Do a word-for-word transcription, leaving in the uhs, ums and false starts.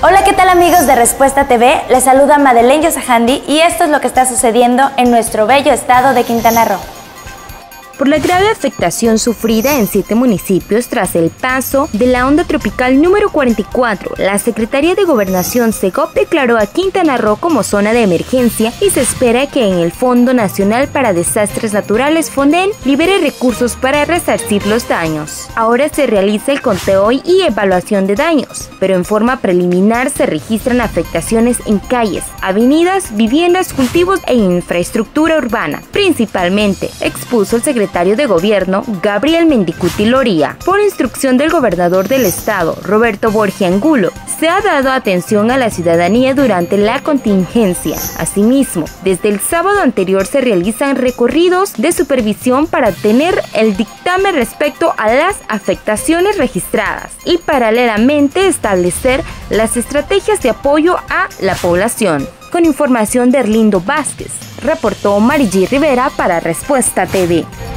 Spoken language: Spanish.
Hola, ¿qué tal amigos de Respuesta T V? Les saluda Madeleine Yosajandi y esto es lo que está sucediendo en nuestro bello estado de Quintana Roo. Por la grave afectación sufrida en siete municipios tras el paso de la onda tropical número cuarenta y cuatro, la Secretaría de Gobernación SEGOP declaró a Quintana Roo como zona de emergencia y se espera que en el Fondo Nacional para Desastres Naturales FONDEN libere recursos para resarcir los daños. Ahora se realiza el conteo y evaluación de daños, pero en forma preliminar se registran afectaciones en calles, avenidas, viviendas, cultivos e infraestructura urbana, principalmente, expuso el secretario de Gobierno, Gabriel Mendicuti Loría. Por instrucción del gobernador del estado, Roberto Borgia Angulo, se ha dado atención a la ciudadanía durante la contingencia. Asimismo, desde el sábado anterior se realizan recorridos de supervisión para tener el dictamen respecto a las afectaciones registradas y paralelamente establecer las estrategias de apoyo a la población. Con información de Erlindo Vázquez, reportó Marigí Rivera para Respuesta T V.